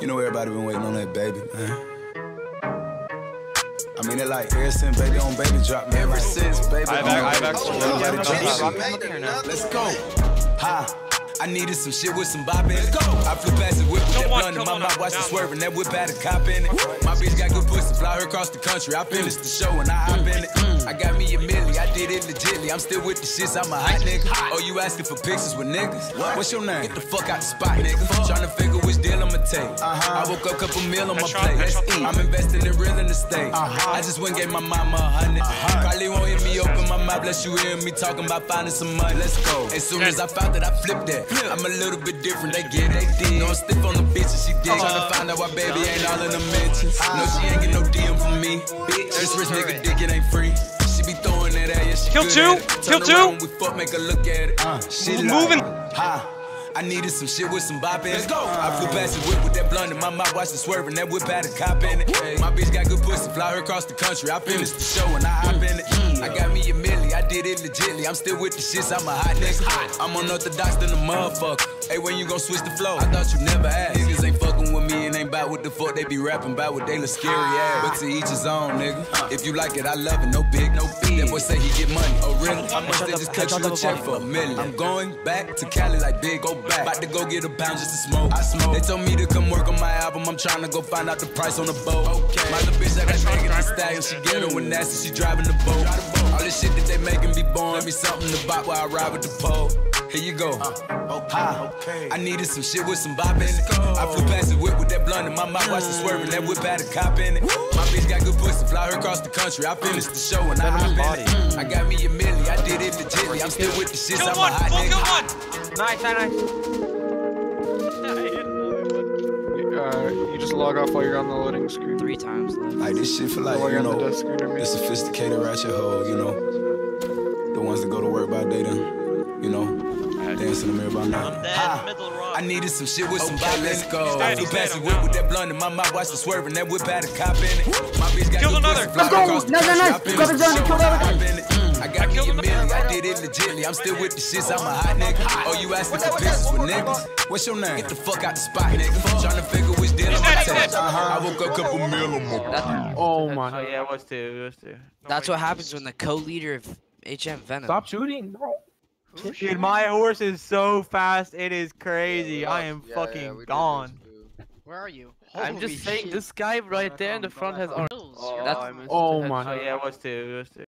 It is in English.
You know everybody been waiting on that baby, man. I mean, it like ever since baby on baby drop, man. Ever since baby on baby drop. Let's go. Ha. I needed some shit with some bop in it. I flew past the whip with that blunt in my mouth, watched it swerving. That whip had a cop in it. My bitch got good pussy, fly her across the country. I finished the show and I hop in it. I got me a milli, I did it legitly. I'm still with the shits, I'm a hot nigga. Oh, you asking for pictures with niggas? What's your name? Get the fuck out the spot, nigga. Tryna figure which deal I'ma take. I woke up, couple meal on my plate. Let's eat. I'm investing in real estate. I just went and gave my mama 100. Probably won't hear me open my mouth, bless you hear me talking about finding some money. Let's go. As soon as I found that, I flipped that. I'm a little bit different, they get it, they did. No, I'm stiff on the bitch and she dig. Tryna find out why baby ain't all in the mentions. No, she ain't get no DM from me. Bitch, this rich nigga dick, it ain't free. She be throwing that at, yeah, she Kill two, kill two. When we fuck, make her look at it. She moving. I needed some shit with some bop in it. I flew past the whip with that blunt in my mouth, watched it swerving. That whip had a cop in it. My bitch got good pussy, fly her across the country. I finished the show and I hop in it. I got me a milli, I did it legitly. I'm still with the shits, I'm a hot nigga. I'm unorthodox than a motherfucker. Hey, when you gon' switch the flow? I thought you never asked. Niggas ain't fucking with me and ain't bout what the fuck they be rapping about, what they look scary ass. But to each his own, nigga. If you like it, I love it, no big, no fee. That boy say he get money. Oh, really? I must have just cut you a check for $1 million. I'm going back to Cali like big, go back. About to go get a pound just to smoke. I smoke. They told me to come work on my album. I'm trying to go find out the price on the boat. Okay. My little bitch, I got Megan Thee Stallion. She get her when nasty, she driving the boat. All this shit that they making me born. Let me something to bop while I ride with the pole. Here you go. Okay. I needed some shit with some bop in it. I flew past the whip with that blunt in my mouth, watched it swerving. That whip had a cop in it. My bitch got good pussy, fly her across the country. I finished the show and I hop in it. I got me a milli, I did it legitly. I'm still with the shits, I'm a hot nigga. Nice. You just log off while you're on the loading screen. 3 times. Like this shit for like, you know, the sophisticated ratchet hoe, you know. The ones that go to work by day then, you know, dance in the mirror by night. I needed some shit with some bop, let's go. I flew past the whip with that blunt in my mouth, watched it swerving. That whip had a cop in it. My bitch got good pussy, fly across the country. I got me a milli, I did it legitly. I'm still with the shits, I'm a hot nigga. Oh, you asking for pictures with niggas? What's your name? Get the fuck out the spot, nigga. Tryna figure which deal I'ma take. I woke up, couple meal on my. Oh my. Oh yeah, it was two. That's what happens when the co-leader of HM Venom. Stop shooting, bro. Dude, my horse is so fast, it is crazy. I am fucking gone. Where are you? I'm just saying, this guy right there in the front has. Oh my. Oh yeah, it was two.